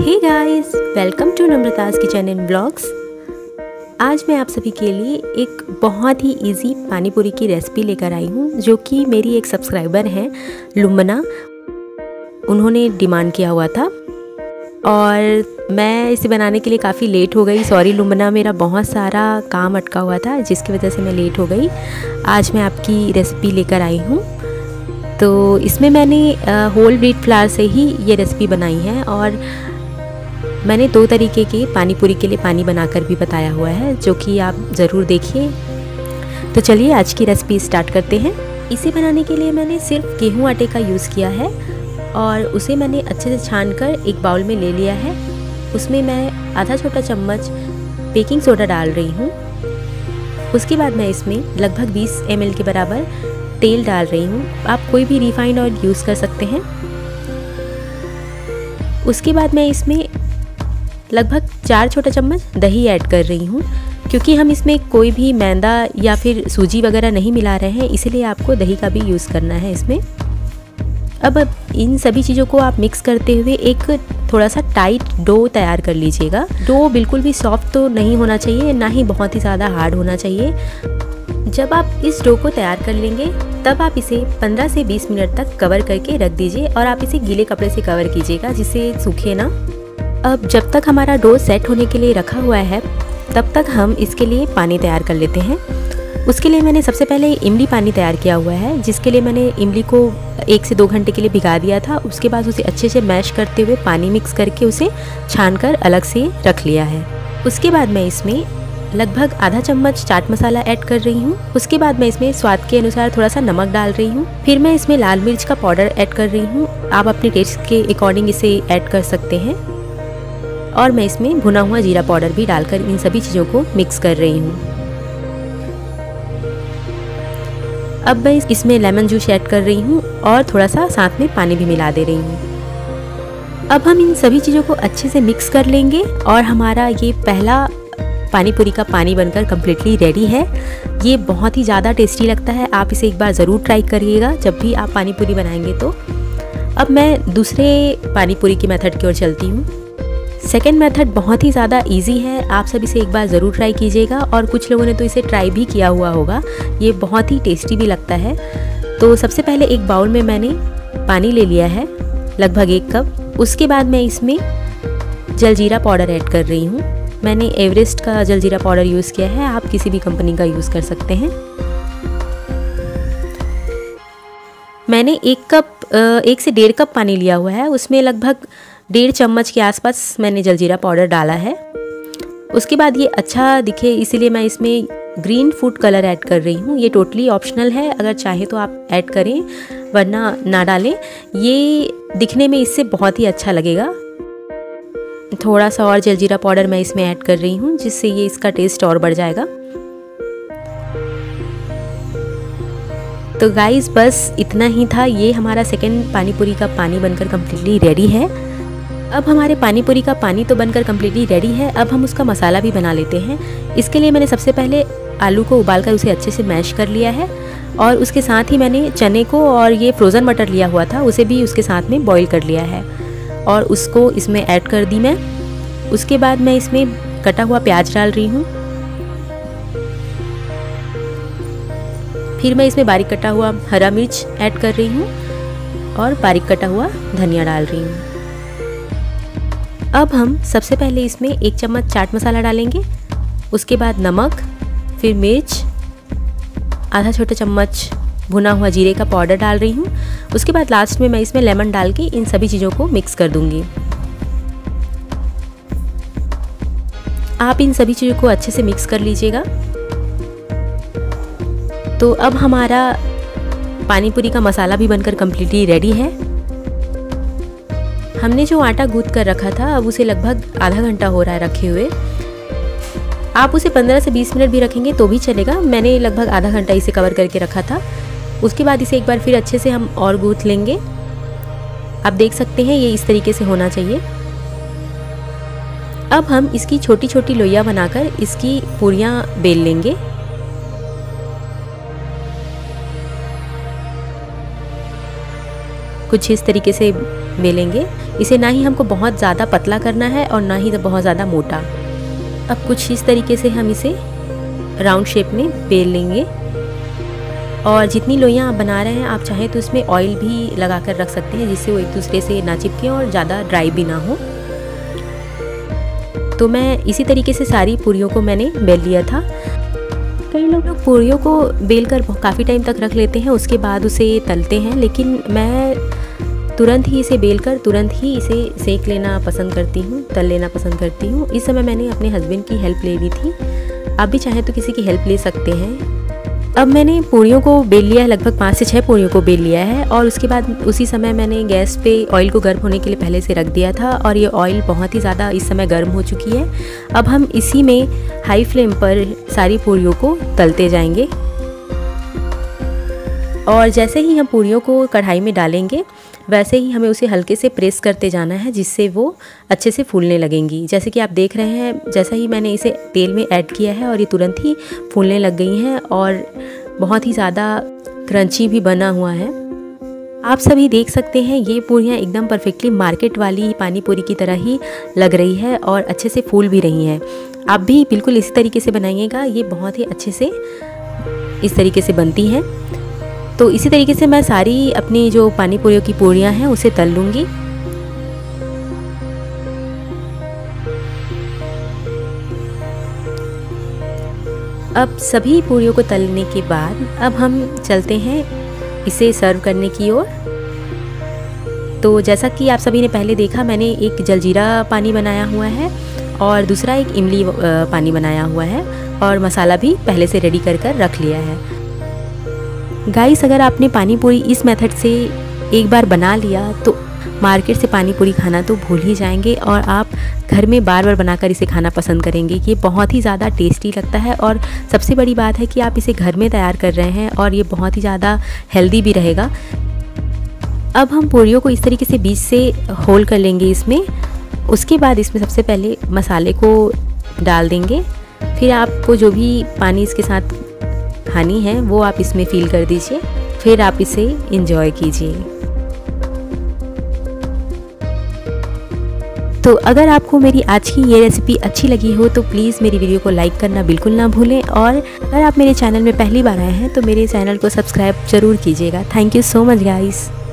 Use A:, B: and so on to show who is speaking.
A: Hey guys, welcome to Namrata's kitchen and blogs. आज मैं आप सभी के लिए एक बहुत ही इजी पानी पूरी की रेसिपी लेकर आई हूँ, जो कि मेरी एक सब्सक्राइबर हैं लुम्बना, उन्होंने डिमांड किया हुआ था और मैं इसे बनाने के लिए काफ़ी लेट हो गई। सॉरी लुम्बना, मेरा बहुत सारा काम अटका हुआ था जिसकी वजह से मैं लेट हो गई। आज मैं आपकी रेसिपी लेकर आई हूँ। तो इसमें मैंने होल व्हीट फ्लावर से ही ये रेसिपी बनाई है और मैंने 2 तरीके के पानी पूरी के लिए पानी बनाकर भी बताया हुआ है, जो कि आप ज़रूर देखिए। तो चलिए आज की रेसिपी स्टार्ट करते हैं। इसे बनाने के लिए मैंने सिर्फ गेहूं आटे का यूज़ किया है और उसे मैंने अच्छे से छानकर एक बाउल में ले लिया है। उसमें मैं आधा छोटा चम्मच बेकिंग सोडा डाल रही हूँ। उसके बाद मैं इसमें लगभग 20 ml के बराबर तेल डाल रही हूँ। आप कोई भी रिफाइंड ऑयल यूज़ कर सकते हैं। उसके बाद मैं इसमें लगभग 4 छोटा चम्मच दही ऐड कर रही हूँ। क्योंकि हम इसमें कोई भी मैदा या फिर सूजी वगैरह नहीं मिला रहे हैं, इसीलिए आपको दही का भी यूज़ करना है इसमें। अब इन सभी चीज़ों को आप मिक्स करते हुए एक थोड़ा सा टाइट डो तैयार कर लीजिएगा। डो बिल्कुल भी सॉफ्ट तो नहीं होना चाहिए, ना ही बहुत ही ज़्यादा हार्ड होना चाहिए। जब आप इस डो को तैयार कर लेंगे तब आप इसे 15 से 20 मिनट तक कवर करके रख दीजिए और आप इसे गीले कपड़े से कवर कीजिएगा, जिससे सूखे ना। अब जब तक हमारा डो सेट होने के लिए रखा हुआ है, तब तक हम इसके लिए पानी तैयार कर लेते हैं। उसके लिए मैंने सबसे पहले इमली पानी तैयार किया हुआ है, जिसके लिए मैंने इमली को 1 से 2 घंटे के लिए भिगा दिया था। उसके बाद उसे अच्छे से मैश करते हुए पानी मिक्स करके उसे छानकर अलग से रख लिया है। उसके बाद मैं इसमें लगभग आधा चम्मच चाट मसाला ऐड कर रही हूँ। उसके बाद मैं इसमें स्वाद के अनुसार थोड़ा सा नमक डाल रही हूँ। फिर मैं इसमें लाल मिर्च का पाउडर ऐड कर रही हूँ। आप अपने टेस्ट के अकॉर्डिंग इसे ऐड कर सकते हैं। और मैं इसमें भुना हुआ जीरा पाउडर भी डालकर इन सभी चीज़ों को मिक्स कर रही हूँ। अब मैं इसमें लेमन जूस ऐड कर रही हूँ और थोड़ा सा साथ में पानी भी मिला दे रही हूँ। अब हम इन सभी चीज़ों को अच्छे से मिक्स कर लेंगे और हमारा ये पहला पानी पूरी का पानी बनकर कम्प्लीटली रेडी है। ये बहुत ही ज़्यादा टेस्टी लगता है। आप इसे एक बार ज़रूर ट्राई करिएगा जब भी आप पानी पूरी बनाएंगे तो। अब मैं दूसरे पानी पूरी की मेथड की ओर चलती हूँ। सेकेंड मेथड बहुत ही ज़्यादा इजी है। आप सब इसे एक बार ज़रूर ट्राई कीजिएगा और कुछ लोगों ने तो इसे ट्राई भी किया हुआ होगा। ये बहुत ही टेस्टी भी लगता है। तो सबसे पहले एक बाउल में मैंने पानी ले लिया है, लगभग 1 कप। उसके बाद मैं इसमें जलजीरा पाउडर ऐड कर रही हूँ। मैंने एवरेस्ट का जलजीरा पाउडर यूज़ किया है, आप किसी भी कंपनी का यूज़ कर सकते हैं। मैंने 1 से 1.5 कप पानी लिया हुआ है। उसमें लगभग 1.5 चम्मच के आसपास मैंने जलजीरा पाउडर डाला है। उसके बाद ये अच्छा दिखे इसीलिए मैं इसमें ग्रीन फूड कलर ऐड कर रही हूँ। ये टोटली ऑप्शनल है, अगर चाहे तो आप ऐड करें वरना ना डालें। ये दिखने में इससे बहुत ही अच्छा लगेगा। थोड़ा सा और जलजीरा पाउडर मैं इसमें ऐड कर रही हूँ, जिससे ये इसका टेस्ट और बढ़ जाएगा। तो गाइस बस इतना ही था। ये हमारा सेकंड पानी पूरी का पानी बनकर कम्प्लीटली रेडी है। अब हमारे पानी पूरी का पानी तो बनकर कम्प्लीटली रेडी है। अब हम उसका मसाला भी बना लेते हैं। इसके लिए मैंने सबसे पहले आलू को उबालकर उसे अच्छे से मैश कर लिया है और उसके साथ ही मैंने चने को और ये फ्रोज़न मटर लिया हुआ था, उसे भी उसके साथ में बॉईल कर लिया है और उसको इसमें ऐड कर दी मैं। उसके बाद मैं इसमें कटा हुआ प्याज डाल रही हूँ। फिर मैं इसमें बारीक कटा हुआ हरा मिर्च ऐड कर रही हूँ और बारीक कटा हुआ धनिया डाल रही हूँ। अब हम सबसे पहले इसमें 1 चम्मच चाट मसाला डालेंगे। उसके बाद नमक, फिर मिर्च, आधा छोटा चम्मच भुना हुआ जीरे का पाउडर डाल रही हूँ। उसके बाद लास्ट में मैं इसमें लेमन डाल के इन सभी चीज़ों को मिक्स कर दूंगी। आप इन सभी चीज़ों को अच्छे से मिक्स कर लीजिएगा। तो अब हमारा पानी पूरी का मसाला भी बनकर कम्प्लीटली रेडी है। हमने जो आटा गूंथ कर रखा था, अब उसे लगभग आधा घंटा हो रहा है रखे हुए। आप उसे 15 से 20 मिनट भी रखेंगे तो भी चलेगा। मैंने लगभग आधा घंटा इसे कवर करके रखा था। उसके बाद इसे एक बार फिर अच्छे से हम और गूंथ लेंगे। आप देख सकते हैं ये इस तरीके से होना चाहिए। अब हम इसकी छोटी छोटी लोइयां बनाकर इसकी पूरियां बेल लेंगे। कुछ इस तरीके से बेलेंगे। इसे ना ही हमको बहुत ज़्यादा पतला करना है और ना ही बहुत ज़्यादा मोटा। अब कुछ इस तरीके से हम इसे राउंड शेप में बेल लेंगे। और जितनी लोइयाँ आप बना रहे हैं, आप चाहें तो इसमें ऑयल भी लगा कर रख सकते हैं, जिससे वो एक दूसरे से ना चिपके और ज़्यादा ड्राई भी ना हो। तो मैं इसी तरीके से सारी पूरियों को मैंने बेल लिया था। कई लोग पूरियों को बेल कर काफ़ी टाइम तक रख लेते हैं, उसके बाद उसे तलते हैं, लेकिन मैं तुरंत ही इसे बेल कर तुरंत ही इसे सेक लेना पसंद करती हूँ, तल लेना पसंद करती हूँ। इस समय मैंने अपने हस्बैंड की हेल्प ले ली थी, आप भी चाहें तो किसी की हेल्प ले सकते हैं। अब मैंने पूरियों को बेल लिया है, लगभग 5 से 6 पूरियों को बेल लिया है। और उसके बाद उसी समय मैंने गैस पे ऑयल को गर्म होने के लिए पहले से रख दिया था, और ये ऑयल बहुत ही ज़्यादा इस समय गर्म हो चुकी है। अब हम इसी में हाई फ्लेम पर सारी पूरियों को तलते जाएंगे। और जैसे ही हम पूरियों को कढ़ाई में डालेंगे, वैसे ही हमें उसे हल्के से प्रेस करते जाना है, जिससे वो अच्छे से फूलने लगेंगी। जैसे कि आप देख रहे हैं, जैसा ही मैंने इसे तेल में ऐड किया है और ये तुरंत ही फूलने लग गई हैं और बहुत ही ज़्यादा क्रंची भी बना हुआ है। आप सभी देख सकते हैं ये पूरियाँ एकदम परफेक्टली मार्केट वाली पानी पूरी की तरह ही लग रही है और अच्छे से फूल भी रही हैं। आप भी बिल्कुल इसी तरीके से बनाइएगा, ये बहुत ही अच्छे से इस तरीके से बनती हैं। तो इसी तरीके से मैं सारी अपनी जो पानी पूरियों की पूरियाँ हैं उसे तल लूँगी। अब सभी पूरियों को तलने के बाद अब हम चलते हैं इसे सर्व करने की ओर। तो जैसा कि आप सभी ने पहले देखा, मैंने एक जलजीरा पानी बनाया हुआ है और दूसरा एक इमली पानी बनाया हुआ है, और मसाला भी पहले से रेडी कर रख लिया है। गाइस, अगर आपने पानी पूरी इस मेथड से एक बार बना लिया तो मार्केट से पानी पूरी खाना तो भूल ही जाएंगे, और आप घर में बार बार बनाकर इसे खाना पसंद करेंगे। ये बहुत ही ज़्यादा टेस्टी लगता है, और सबसे बड़ी बात है कि आप इसे घर में तैयार कर रहे हैं और ये बहुत ही ज़्यादा हेल्दी भी रहेगा। अब हम पूरियों को इस तरीके से बीच से होल कर लेंगे इसमें। उसके बाद इसमें सबसे पहले मसाले को डाल देंगे, फिर आपको जो भी पानी इसके साथ खानी है वो आप इसमें फिल कर दीजिए, फिर आप इसे एंजॉय कीजिए। तो अगर आपको मेरी आज की ये रेसिपी अच्छी लगी हो तो प्लीज़ मेरी वीडियो को लाइक करना बिल्कुल ना भूलें, और अगर आप मेरे चैनल में पहली बार आए हैं तो मेरे चैनल को सब्सक्राइब ज़रूर कीजिएगा। Thank you so much guys.